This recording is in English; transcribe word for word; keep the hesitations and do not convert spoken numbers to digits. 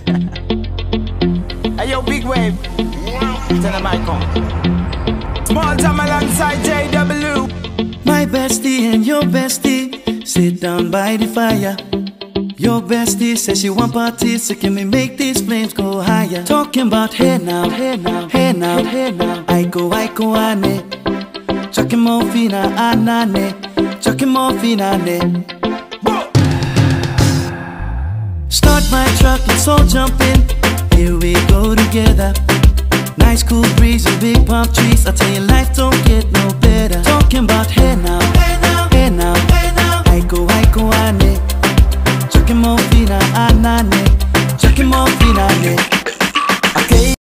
Hey yo, big wave. Tell them I come. Small time alongside J W. My bestie and your bestie sit down by the fire. Your bestie says she want parties, so can we make these flames go higher? Talking about hey now, hey now, hey now, hey now. I go, I go, ane. Chucking more fina, anane. Chucking more fina, ane. Start my truck, let's all jump in. Here we go together. Nice cool breeze and big palm trees. I tell you, life don't get no better. Talking about hey now, hey now, hey now, hey now. I go, I go, ane. Chucking more fina, anane. Chucking more fina, ane.